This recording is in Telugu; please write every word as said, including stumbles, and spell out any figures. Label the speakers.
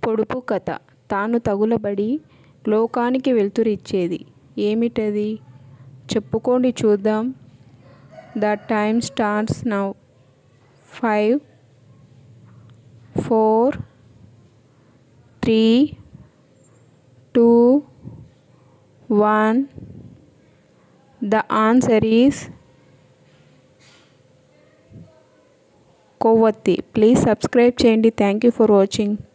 Speaker 1: పొడుపు కథ. తాను తగులబడి లోకానికి వెలుతురిచ్చేది ఏమిటది? చెప్పుకోండి చూద్దాం. The time starts now. Five, four, three, two, one. The answer is కొవ్వొత్తి. ప్లీజ్ సబ్స్క్రైబ్ చేయండి. Thank you for watching.